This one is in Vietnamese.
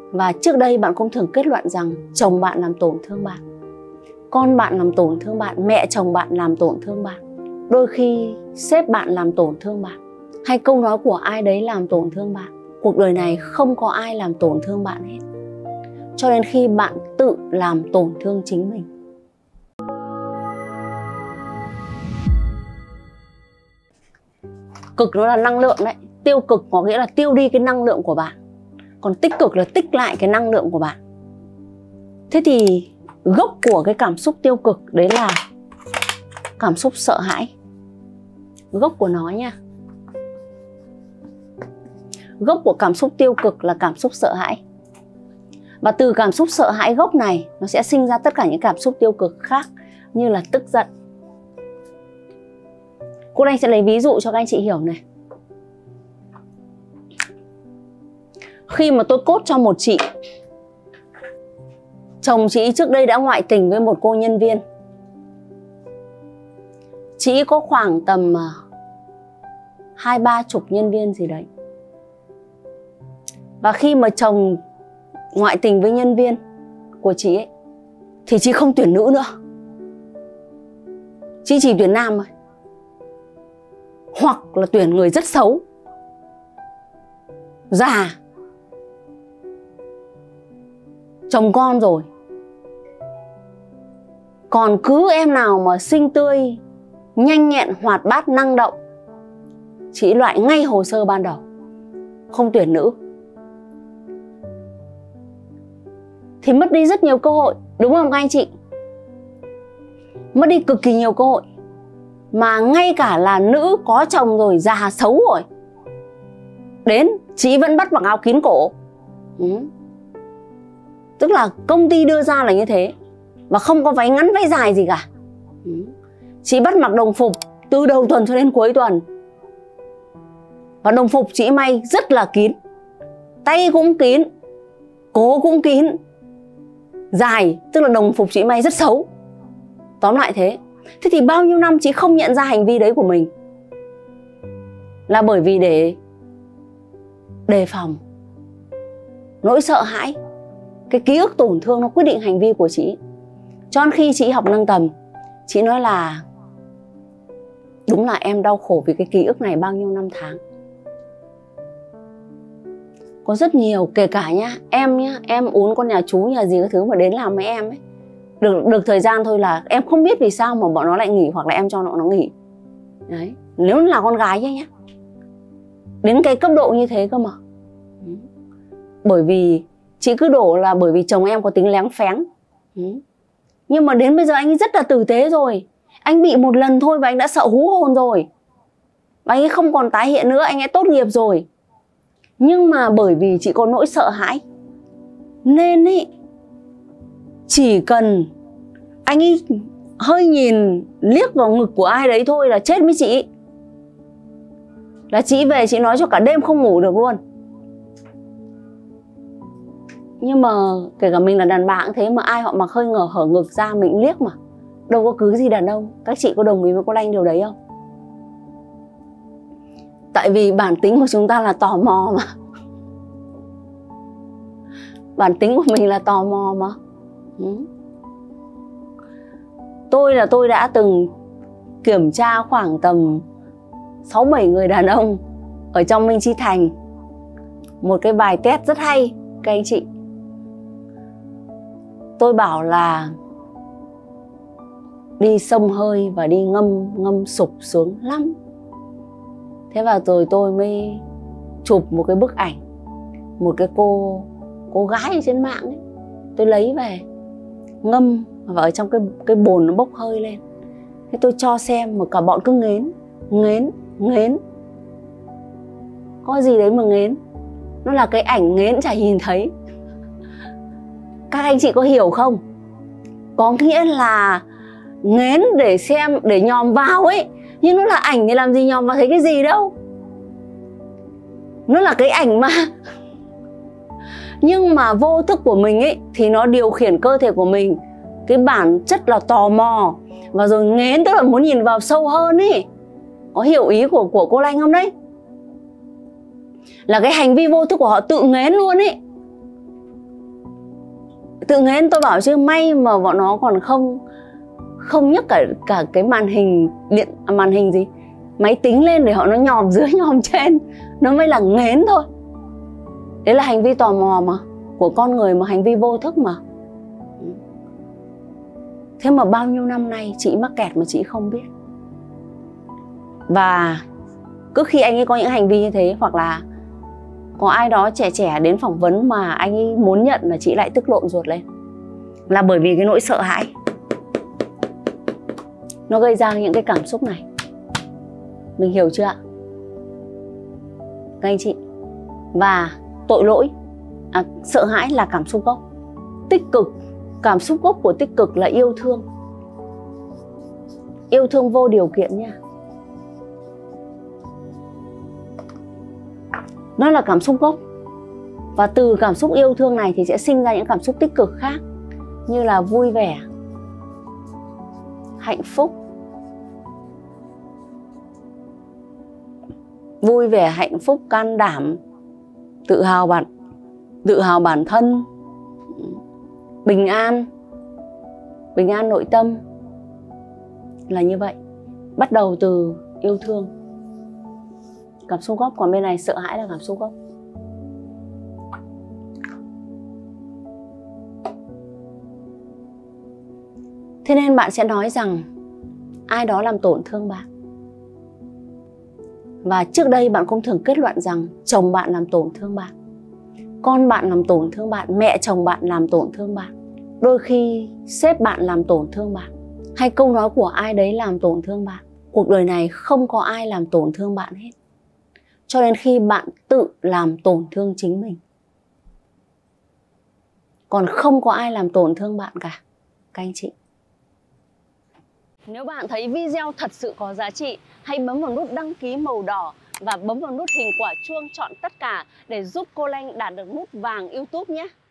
Và trước đây bạn cũng thường kết luận rằng chồng bạn làm tổn thương bạn, con bạn làm tổn thương bạn, mẹ chồng bạn làm tổn thương bạn, đôi khi sếp bạn làm tổn thương bạn, hay câu nói của ai đấy làm tổn thương bạn. Cuộc đời này không có ai làm tổn thương bạn hết, cho đến khi bạn tự làm tổn thương chính mình. Cực nó là năng lượng đấy. Tiêu cực có nghĩa là tiêu đi cái năng lượng của bạn, còn tích cực là tích lại cái năng lượng của bạn. Thế thì gốc của cái cảm xúc tiêu cực đấy là cảm xúc sợ hãi. Gốc của nó nha. Gốc của cảm xúc tiêu cực là cảm xúc sợ hãi. Và từ cảm xúc sợ hãi gốc này, nó sẽ sinh ra tất cả những cảm xúc tiêu cực khác, như là tức giận. Cô Anh sẽ lấy ví dụ cho các anh chị hiểu này. Khi mà tôi cốt cho một chị, chồng chị trước đây đã ngoại tình với một cô nhân viên. Chị có khoảng tầm 20-30 nhân viên gì đấy. Và khi mà chồng ngoại tình với nhân viên của chị ấy, thì chị không tuyển nữ nữa, chị chỉ tuyển nam thôi. Hoặc là tuyển người rất xấu, già, chồng con rồi. Còn cứ em nào mà xinh tươi, nhanh nhẹn, hoạt bát, năng động, chị loại ngay hồ sơ ban đầu, không tuyển nữ. Thì mất đi rất nhiều cơ hội, đúng không các anh chị? Mất đi cực kỳ nhiều cơ hội. Mà ngay cả là nữ có chồng rồi, già xấu rồi, đến chị vẫn bắt mặc áo kín cổ. Tức là công ty đưa ra là như thế, và không có váy ngắn váy dài gì cả. Chị bắt mặc đồng phục từ đầu tuần cho đến cuối tuần. Và đồng phục chị may rất là kín, tay cũng kín, cổ cũng kín, dài. Tức là đồng phục chị may rất xấu. Tóm lại thế. Thế thì bao nhiêu năm chị không nhận ra hành vi đấy của mình, là bởi vì để đề phòng, nỗi sợ hãi, cái ký ức tổn thương nó quyết định hành vi của chị. Cho đến khi chị học nâng tầm, chị nói là đúng là em đau khổ vì cái ký ức này bao nhiêu năm tháng. Có rất nhiều, kể cả nhá, em ún con nhà chú nhà gì cái thứ mà đến làm với em ấy, được thời gian thôi là em không biết vì sao mà bọn nó lại nghỉ, hoặc là em cho nó nghỉ. Đấy, nếu là con gái nhá, đến cái cấp độ như thế cơ mà. Bởi vì chị cứ đổ là bởi vì chồng em có tính léng phéng. Nhưng mà đến bây giờ anh ấy rất là tử tế rồi. Anh bị một lần thôi và anh đã sợ hú hồn rồi, và anh ấy không còn tái hiện nữa, anh ấy tốt nghiệp rồi. Nhưng mà bởi vì chị có nỗi sợ hãi, nên ý, chỉ cần anh ấy hơi nhìn liếc vào ngực của ai đấy thôi là chết với chị. Là chị về chị nói cho cả đêm không ngủ được luôn. Nhưng mà kể cả mình là đàn bà cũng thế, mà ai họ mặc hơi hở ngực ra mình liếc mà, đâu có cứ gì đàn ông. Các chị có đồng ý với cô Lanh điều đấy không? Tại vì bản tính của chúng ta là tò mò mà. Bản tính của mình là tò mò mà. Tôi đã từng kiểm tra khoảng tầm 6-7 người đàn ông ở trong Minh Chi Thành. Một cái bài test rất hay các anh chị. Tôi bảo là đi xông hơi và đi ngâm sục sướng lắm. Thế và rồi tôi mới chụp một cái bức ảnh, một cái cô gái ở trên mạng ấy. Tôi lấy về ngâm và ở trong cái bồn nó bốc hơi lên. Thế tôi cho xem mà cả bọn cứ ngến. Có gì đấy mà ngến. Nó là cái ảnh ngến chả nhìn thấy. Các anh chị có hiểu không? Có nghĩa là ngến để xem, để nhòm vào ấy. Nhưng nó là ảnh thì làm gì nhòm vào thấy cái gì đâu. Nó là cái ảnh mà. Nhưng mà vô thức của mình ấy thì nó điều khiển cơ thể của mình. Cái bản chất là tò mò. Và rồi ngến tức là muốn nhìn vào sâu hơn ấy. Có hiểu ý của cô Lanh không đấy? Là cái hành vi vô thức của họ tự ngến luôn ấy. Tự nghẽn, tôi bảo chứ may mà bọn nó còn không nhấc cả cái màn hình điện, màn hình gì, máy tính lên để họ nó nhòm dưới nhòm trên, nó mới là nghến thôi. Đấy là hành vi tò mò mà, của con người mà, hành vi vô thức mà. Thế mà bao nhiêu năm nay chị mắc kẹt mà chị không biết. Và cứ khi anh ấy có những hành vi như thế, hoặc là có ai đó trẻ đến phỏng vấn mà anh ấy muốn nhận, là chị lại tức lộn ruột lên. Là bởi vì cái nỗi sợ hãi nó gây ra những cái cảm xúc này. Mình hiểu chưa ạ? Các anh chị. Và tội lỗi, sợ hãi là cảm xúc gốc. Tích cực, cảm xúc gốc của tích cực là yêu thương. Yêu thương vô điều kiện nha. Nó là cảm xúc gốc. Và từ cảm xúc yêu thương này thì sẽ sinh ra những cảm xúc tích cực khác, như là vui vẻ, hạnh phúc. Vui vẻ, hạnh phúc, can đảm, tự hào bản thân, bình an nội tâm. Là như vậy. Bắt đầu từ yêu thương, cảm xúc gốc. Còn bên này sợ hãi là cảm xúc gốc. Thế nên bạn sẽ nói rằng ai đó làm tổn thương bạn. Và trước đây bạn cũng thường kết luận rằng chồng bạn làm tổn thương bạn, con bạn làm tổn thương bạn, mẹ chồng bạn làm tổn thương bạn, đôi khi sếp bạn làm tổn thương bạn, hay câu nói của ai đấy làm tổn thương bạn. Cuộc đời này không có ai làm tổn thương bạn hết, cho đến khi bạn tự làm tổn thương chính mình. Còn không có ai làm tổn thương bạn cả, các anh chị. Nếu bạn thấy video thật sự có giá trị, hãy bấm vào nút đăng ký màu đỏ và bấm vào nút hình quả chuông chọn tất cả để giúp cô Lanh đạt được nút vàng YouTube nhé.